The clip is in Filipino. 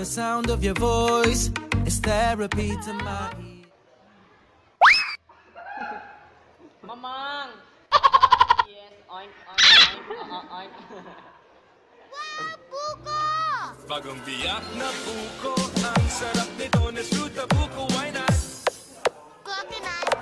sound of your voice is therapy to my ears. Mamang! Yes, oink, oink, oink, oink. Wow, buko! Bagong biyak na buko, ang sarap nito na fruta buko, why not? Coconut.